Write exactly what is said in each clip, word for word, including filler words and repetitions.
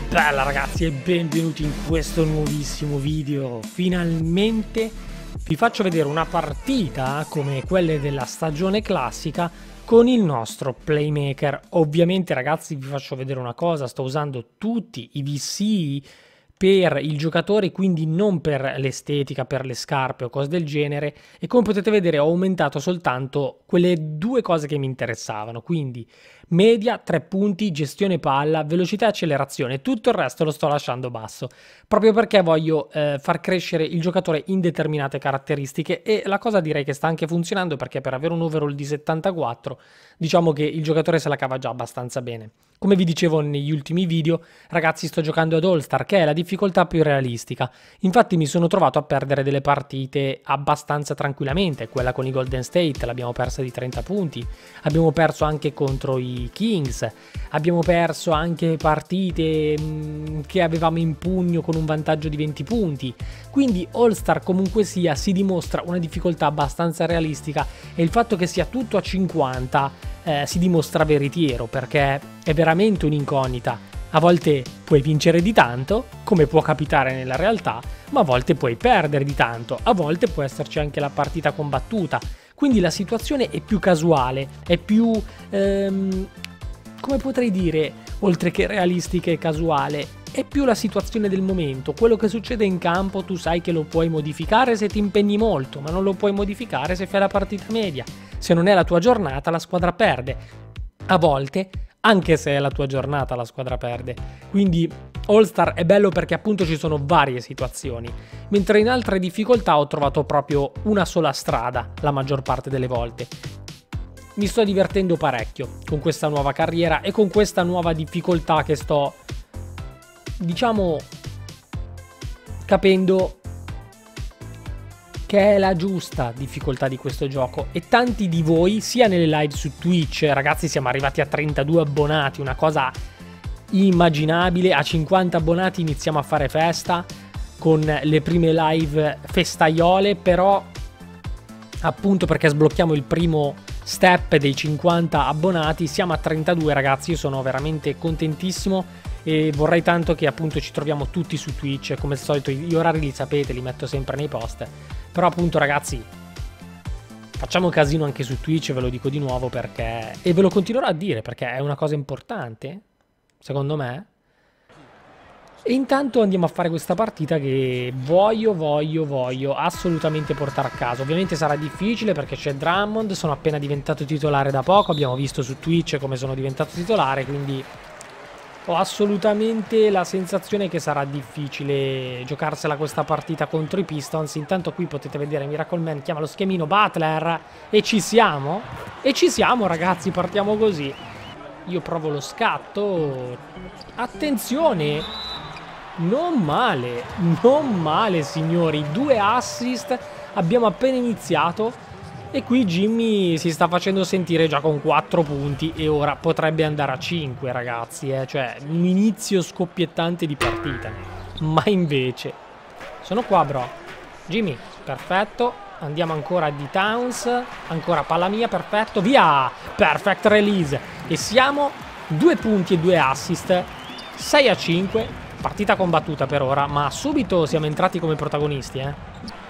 Bella ragazzi e benvenuti in questo nuovissimo video. Finalmente vi faccio vedere una partita come quelle della stagione classica con il nostro playmaker. Ovviamente ragazzi vi faccio vedere una cosa, sto usando tutti i V C per il giocatore, quindi non per l'estetica, per le scarpe o cose del genere, e come potete vedere ho aumentato soltanto quelle due cose che mi interessavano, quindi media, tre punti, gestione palla, velocità e accelerazione. Tutto il resto lo sto lasciando basso, proprio perché voglio eh, far crescere il giocatore in determinate caratteristiche, e la cosa direi che sta anche funzionando, perché per avere un overall di settantaquattro diciamo che il giocatore se la cava già abbastanza bene. Come vi dicevo negli ultimi video, ragazzi, sto giocando ad All-Star, che è la difficoltà più realistica. Infatti mi sono trovato a perdere delle partite abbastanza tranquillamente. Quella con i Golden State l'abbiamo persa di trenta punti, abbiamo perso anche contro i Kings, abbiamo perso anche partite mh, che avevamo in pugno con un vantaggio di venti punti. Quindi All-Star comunque sia si dimostra una difficoltà abbastanza realistica, e il fatto che sia tutto a cinquanta eh, si dimostra veritiero, perché è veramente un'incognita. A volte puoi vincere di tanto, come può capitare nella realtà, ma a volte puoi perdere di tanto, a volte può esserci anche la partita combattuta. Quindi la situazione è più casuale, è più, ehm, come potrei dire, oltre che realistica e casuale, è più la situazione del momento. Quello che succede in campo tu sai che lo puoi modificare se ti impegni molto, ma non lo puoi modificare se fai la partita media. Se non è la tua giornata la squadra perde. A volte, anche se è la tua giornata, la squadra perde. Quindi All-Star è bello perché appunto ci sono varie situazioni, mentre in altre difficoltà ho trovato proprio una sola strada la maggior parte delle volte. Mi sto divertendo parecchio con questa nuova carriera e con questa nuova difficoltà che sto, diciamo, capendo che è la giusta difficoltà di questo gioco. E tanti di voi, sia nelle live su Twitch, ragazzi, siamo arrivati a trentadue abbonati, una cosa immaginabile. A cinquanta abbonati iniziamo a fare festa con le prime live festaiole, però appunto perché sblocchiamo il primo step dei cinquanta abbonati siamo a trentadue ragazzi. Io sono veramente contentissimo e vorrei tanto che appunto ci troviamo tutti su Twitch. Come al solito gli orari li sapete, li metto sempre nei post, però appunto ragazzi facciamo casino anche su Twitch, ve lo dico di nuovo, perché, e ve lo continuerò a dire perché è una cosa importante secondo me. E intanto andiamo a fare questa partita che voglio, voglio, voglio assolutamente portare a casa. Ovviamente sarà difficile perché c'è Drummond, sono appena diventato titolare da poco, abbiamo visto su Twitch come sono diventato titolare, quindi ho assolutamente la sensazione che sarà difficile giocarsela questa partita contro i Pistons. Intanto qui potete vedere Miracle Man chiama lo schemino Butler e ci siamo, e ci siamo ragazzi, partiamo così. Io provo lo scatto, attenzione, non male, non male signori, due assist, abbiamo appena iniziato e qui Jimmy si sta facendo sentire già con quattro punti e ora potrebbe andare a cinque ragazzi, eh? Cioè un inizio scoppiettante di partita, ma invece sono qua bro. Jimmy, perfetto, andiamo ancora di Towns, ancora palla mia, perfetto, via, perfect release, e siamo due punti e due assist, sei a cinque, partita combattuta per ora, ma subito siamo entrati come protagonisti, eh.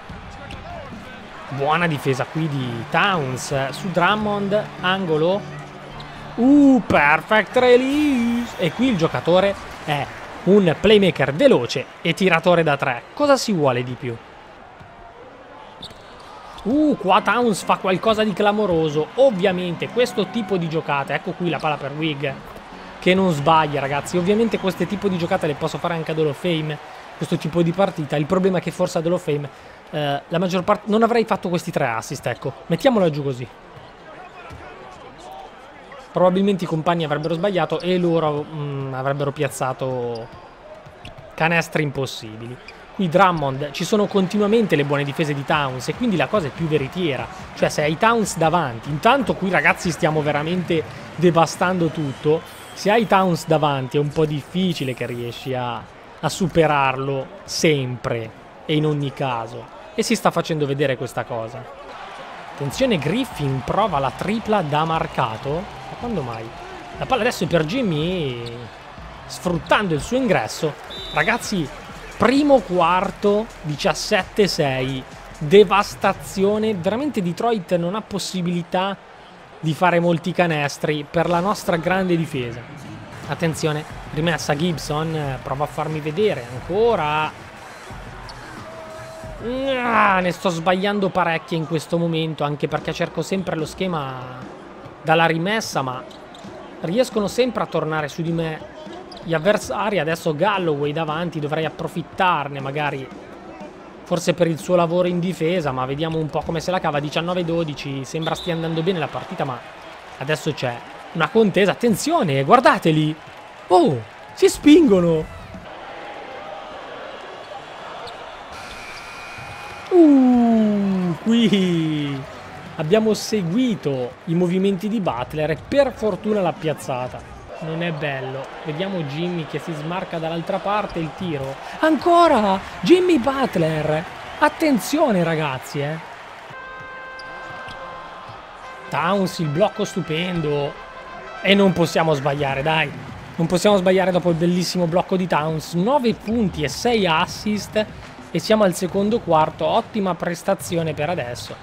Buona difesa qui di Towns su Drummond, angolo, uh, perfect release, e qui il giocatore è un playmaker veloce e tiratore da tre, cosa si vuole di più? Uh, qua Towns fa qualcosa di clamoroso. Ovviamente questo tipo di giocate, ecco qui la palla per Wig che non sbaglia ragazzi, ovviamente questo tipo di giocate le posso fare anche ad Hall of Fame, questo tipo di partita. Il problema è che forse ad Hall of Fame eh, la maggior parte non avrei fatto questi tre assist, ecco, mettiamola giù così. Probabilmente i compagni avrebbero sbagliato e loro mh, avrebbero piazzato canestri impossibili. Qui Drummond, ci sono continuamente le buone difese di Towns e quindi la cosa è più veritiera, cioè se hai Towns davanti, intanto qui ragazzi stiamo veramente devastando tutto, se hai Towns davanti è un po' difficile che riesci a, a superarlo sempre e in ogni caso, e si sta facendo vedere questa cosa. Attenzione, Griffin prova la tripla da marcato, ma quando mai? La palla adesso è per Jimmy, sfruttando il suo ingresso. Ragazzi, primo quarto, diciassette sei, devastazione. Veramente Detroit non ha possibilità di fare molti canestri per la nostra grande difesa. Attenzione, rimessa Gibson, prova a farmi vedere ancora. Ah, ne sto sbagliando parecchie in questo momento, anche perché cerco sempre lo schema dalla rimessa, ma riescono sempre a tornare su di me gli avversari. Adesso Galloway davanti, dovrei approfittarne magari, forse per il suo lavoro in difesa, ma vediamo un po' come se la cava. Diciannove dodici, sembra stia andando bene la partita, ma adesso c'è una contesa. Attenzione, guardateli! Oh, si spingono! Uh, qui abbiamo seguito i movimenti di Butler e per fortuna l'ha piazzata. Non è bello. Vediamo Jimmy che si smarca dall'altra parte, il tiro. Ancora! Jimmy Butler! Attenzione ragazzi, eh! Towns, il blocco stupendo. E non possiamo sbagliare, dai. Non possiamo sbagliare dopo il bellissimo blocco di Towns. nove punti e sei assist. E siamo al secondo quarto. Ottima prestazione per adesso.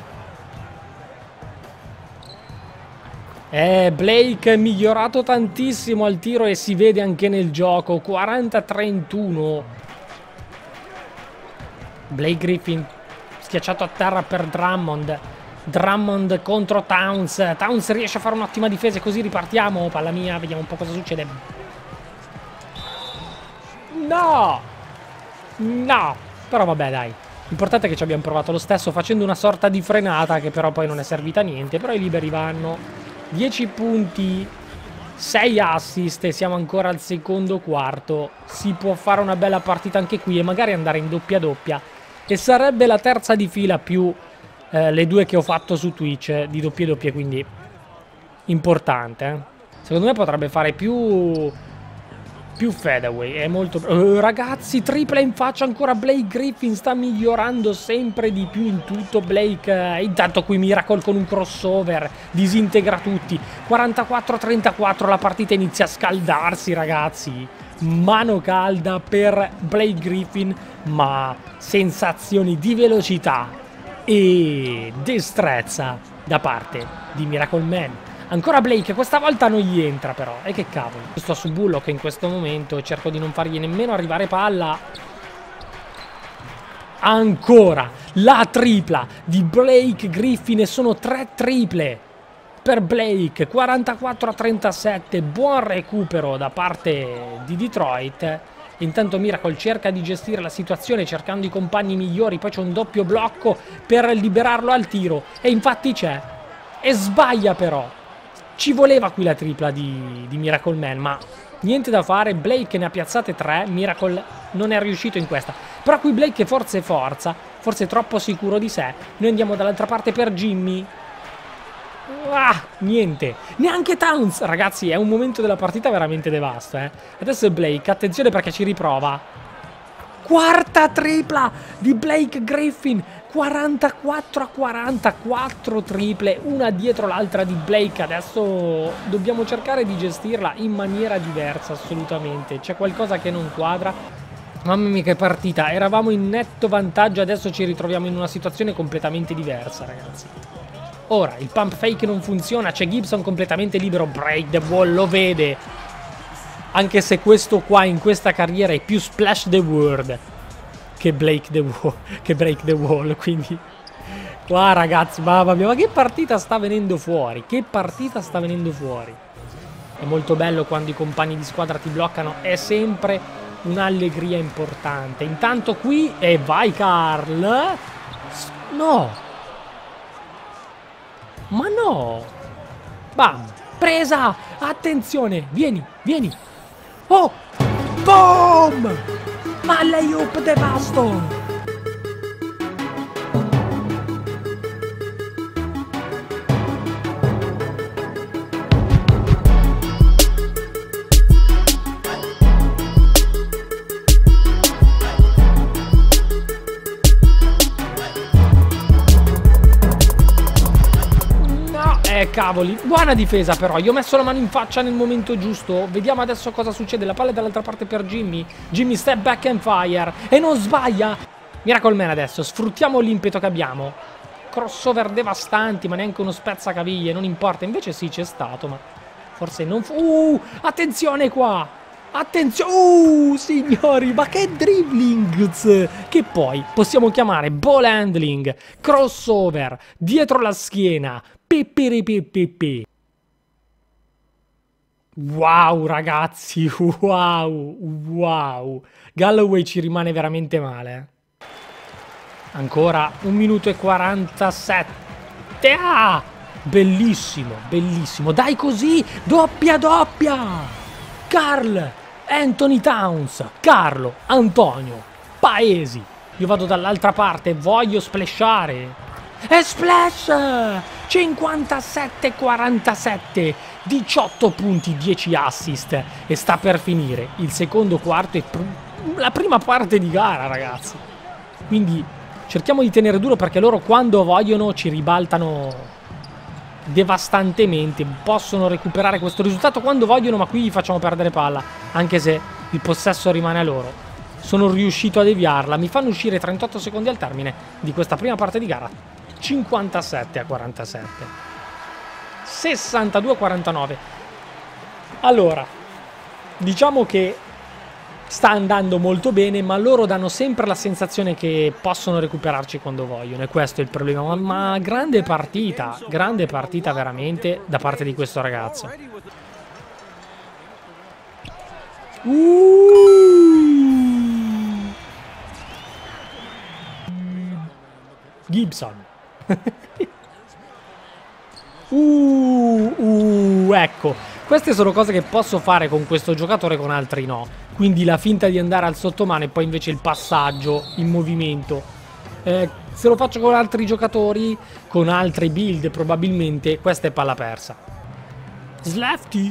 Eh, Blake è migliorato tantissimo al tiro e si vede anche nel gioco. quaranta a trentuno. Blake Griffin schiacciato a terra per Drummond. Drummond contro Towns. Towns riesce a fare un'ottima difesa e così ripartiamo. Palla mia, vediamo un po' cosa succede. No! No! Però vabbè dai. L'importante è che ci abbiamo provato lo stesso facendo una sorta di frenata che però poi non è servita a niente. Però i liberi vanno. dieci punti, sei assist e siamo ancora al secondo quarto. Si può fare una bella partita anche qui e magari andare in doppia doppia. E sarebbe la terza di fila più eh, le due che ho fatto su Twitch eh, di doppie doppie, quindi importante. Eh. Secondo me potrebbe fare più... più fadeaway, è molto... Uh, ragazzi, tripla in faccia ancora Blake Griffin, sta migliorando sempre di più in tutto Blake. Uh, intanto qui Miracle con un crossover, disintegra tutti. quarantaquattro a trentaquattro, la partita inizia a scaldarsi ragazzi. Mano calda per Blake Griffin, ma sensazioni di velocità e destrezza da parte di Miracle Man. Ancora Blake, questa volta non gli entra però. E che cavolo. Sto su Bullock in questo momento. Cerco di non fargli nemmeno arrivare palla. Ancora la tripla di Blake Griffin. E sono tre triple per Blake. quarantaquattro a trentasette. Buon recupero da parte di Detroit. Intanto Miracle cerca di gestire la situazione cercando i compagni migliori. Poi c'è un doppio blocco per liberarlo al tiro. E infatti c'è. E sbaglia però. Ci voleva qui la tripla di, di Miracle Man, ma niente da fare. Blake ne ha piazzate tre, Miracle non è riuscito in questa. Però qui Blake forse forza, forse è troppo sicuro di sé. Noi andiamo dall'altra parte per Jimmy. Ah, niente. Neanche Towns. Ragazzi, è un momento della partita veramente devasto, eh. Adesso è Blake, attenzione perché ci riprova. Quarta tripla di Blake Griffin. quarantaquattro a quarantaquattro triple, una dietro l'altra di Blake. Adesso dobbiamo cercare di gestirla in maniera diversa, assolutamente. C'è qualcosa che non quadra. Mamma mia che partita, eravamo in netto vantaggio, adesso ci ritroviamo in una situazione completamente diversa, ragazzi. Ora, il pump fake non funziona, c'è Gibson completamente libero, break the wall, lo vede. Anche se questo qua in questa carriera è più splash the world che Blake the wall, che break the wall, quindi qua ragazzi, mamma mia, ma che partita sta venendo fuori, che partita sta venendo fuori. È molto bello quando i compagni di squadra ti bloccano, è sempre un'allegria importante. Intanto qui, e vai Carl, no, ma no, bam, presa, attenzione, vieni, vieni, oh, boom! Ma layup devasto! cavoli. Buona difesa però. Gli ho messo la mano in faccia nel momento giusto. Vediamo adesso cosa succede. La palla è dall'altra parte per Jimmy. Jimmy step back and fire. E non sbaglia. Miracle Man adesso. Sfruttiamo l'impeto che abbiamo. Crossover devastanti, ma neanche uno spezzacaviglie. Non importa. Invece sì, c'è stato, ma forse non... Uh, attenzione qua. Attenzione. Uh, signori, ma che dribbling. Che poi possiamo chiamare ball handling, crossover, dietro la schiena. Pipiripipipi. Wow ragazzi, wow, wow. Galloway ci rimane veramente male. Ancora un minuto e quarantasette. Ah, bellissimo, bellissimo. Dai così, doppia doppia. Carl, Anthony Towns, Carlo, Antonio, Paesi. Io vado dall'altra parte, voglio splashare. E splash! cinquantasette quarantasette, diciotto punti, dieci assist. E sta per finire il secondo quarto e pr la prima parte di gara, ragazzi. Quindi cerchiamo di tenere duro perché loro quando vogliono ci ribaltano devastantemente. Possono recuperare questo risultato quando vogliono, ma qui gli facciamo perdere palla, anche se il possesso rimane a loro. Sono riuscito a deviarla. Mi fanno uscire trentotto secondi al termine di questa prima parte di gara. cinquantasette a quarantasette, sessantadue a quarantanove. Allora, diciamo che sta andando molto bene, ma loro danno sempre la sensazione che possono recuperarci quando vogliono, e questo è il problema. Ma, ma grande partita, grande partita veramente da parte di questo ragazzo. Uh! Gibson. uh, uh, ecco, queste sono cose che posso fare con questo giocatore, con altri no. Quindi la finta di andare al sottomano e poi invece il passaggio in movimento. Eh, se lo faccio con altri giocatori, con altri build probabilmente, questa è palla persa. Slafty.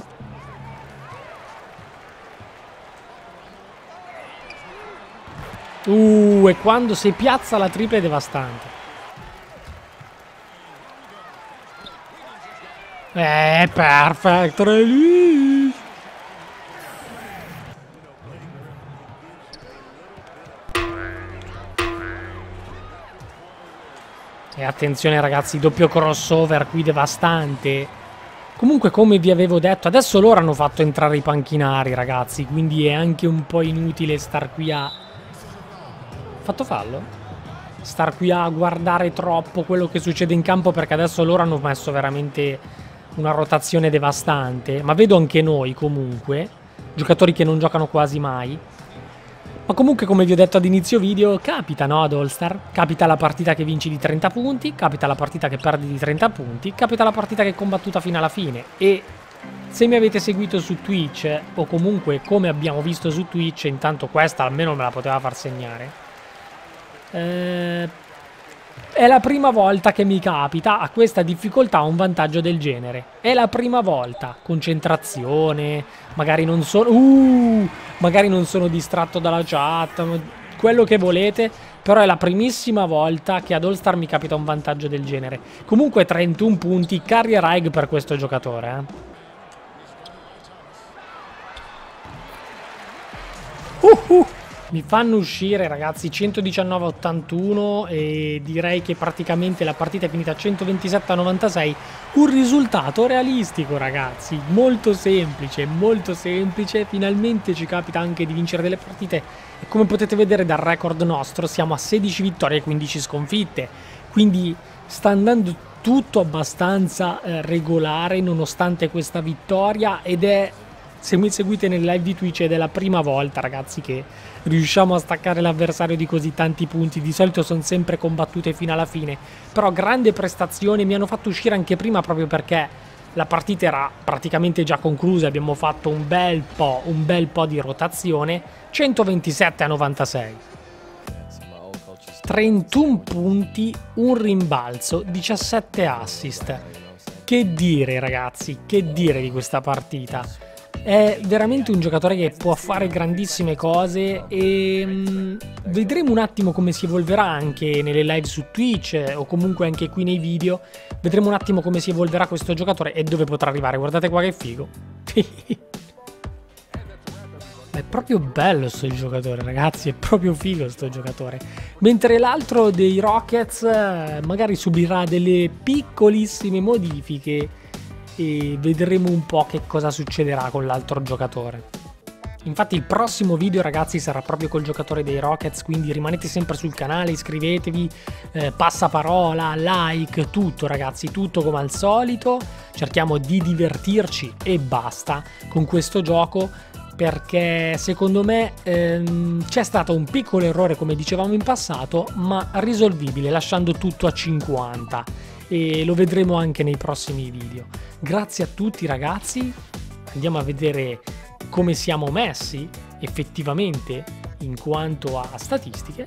Uh, e quando si piazza la tripla è devastante. Eh, perfetto, release. E attenzione ragazzi, doppio crossover qui devastante. Comunque, come vi avevo detto, adesso loro hanno fatto entrare i panchinari, ragazzi, quindi è anche un po' inutile star qui a... Fatto fallo? Star qui a guardare troppo quello che succede in campo, perché adesso loro hanno messo veramente una rotazione devastante. Ma vedo anche noi comunque giocatori che non giocano quasi mai. Ma comunque, come vi ho detto ad inizio video, capita, no, ad All Star? Capita la partita che vinci di trenta punti, capita la partita che perdi di trenta punti, capita la partita che è combattuta fino alla fine. E se mi avete seguito su Twitch, o comunque come abbiamo visto su Twitch, intanto questa almeno me la poteva far segnare, eh, è la prima volta che mi capita a questa difficoltà un vantaggio del genere. È la prima volta. Concentrazione, magari non sono... Uh, magari non sono distratto dalla chat, quello che volete, però è la primissima volta che ad All Star mi capita un vantaggio del genere. Comunque trentuno punti, carrier high per questo giocatore, eh. Uh, uh. Mi fanno uscire, ragazzi, centodiciannove a ottantuno, e direi che praticamente la partita è finita centoventisette a novantasei. Un risultato realistico, ragazzi, molto semplice, molto semplice. Finalmente ci capita anche di vincere delle partite, e come potete vedere dal record nostro siamo a sedici vittorie e quindici sconfitte. Quindi sta andando tutto abbastanza eh, regolare nonostante questa vittoria, ed è... Se mi seguite nel live di Twitch, ed è la prima volta, ragazzi, che riusciamo a staccare l'avversario di così tanti punti. Di solito sono sempre combattute fino alla fine, però grande prestazione. Mi hanno fatto uscire anche prima proprio perché la partita era praticamente già conclusa. Abbiamo fatto un bel po', un bel po' di rotazione. centoventisette a novantasei. trentuno punti, un rimbalzo, diciassette assist. Che dire, ragazzi, che dire di questa partita? È veramente un giocatore che può fare grandissime cose e mh, vedremo un attimo come si evolverà anche nelle live su Twitch eh, o comunque anche qui nei video. Vedremo un attimo come si evolverà questo giocatore e dove potrà arrivare. Guardate qua che figo. È proprio bello sto giocatore, ragazzi, è proprio figo sto giocatore. Mentre l'altro dei Rockets eh, magari subirà delle piccolissime modifiche e vedremo un po' che cosa succederà con l'altro giocatore. Infatti il prossimo video, ragazzi, sarà proprio col giocatore dei Rockets, quindi rimanete sempre sul canale, iscrivetevi, eh, passaparola, like, tutto ragazzi, tutto come al solito. Cerchiamo di divertirci e basta con questo gioco, perché secondo me ehm, c'è stato un piccolo errore, come dicevamo in passato, ma risolvibile lasciando tutto a cinquanta. E lo vedremo anche nei prossimi video. Grazie a tutti ragazzi, andiamo a vedere come siamo messi effettivamente in quanto a statistiche.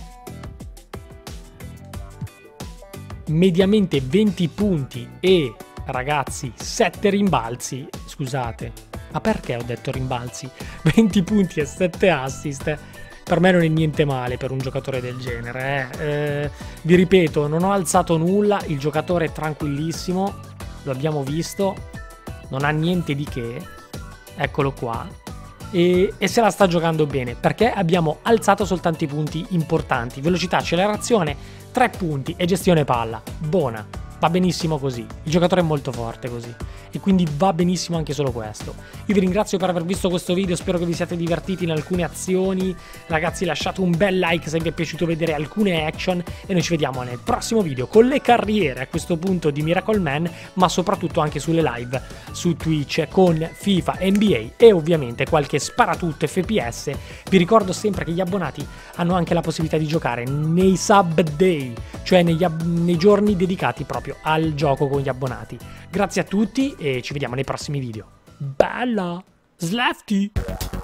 Mediamente venti punti e ragazzi sette rimbalzi, scusate, ma perché ho detto rimbalzi? venti punti e sette assist. Per me non è niente male per un giocatore del genere. Eh. Eh, vi ripeto, non ho alzato nulla, il giocatore è tranquillissimo, lo abbiamo visto, non ha niente di che, eccolo qua, e, e se la sta giocando bene, perché abbiamo alzato soltanto i punti importanti. Velocità, accelerazione, tre punti e gestione palla. Buona, va benissimo così, il giocatore è molto forte così. E quindi va benissimo anche solo questo. Io vi ringrazio per aver visto questo video, spero che vi siate divertiti in alcune azioni. Ragazzi, lasciate un bel like se vi è piaciuto vedere alcune action e noi ci vediamo nel prossimo video con le carriere a questo punto di Miracle Man, ma soprattutto anche sulle live su Twitch con FIFA, N B A e ovviamente qualche sparatutto F P S. Vi ricordo sempre che gli abbonati hanno anche la possibilità di giocare nei sub day, cioè negli nei giorni dedicati proprio al gioco con gli abbonati. Grazie a tutti e ci vediamo nei prossimi video. Bella! Slafty!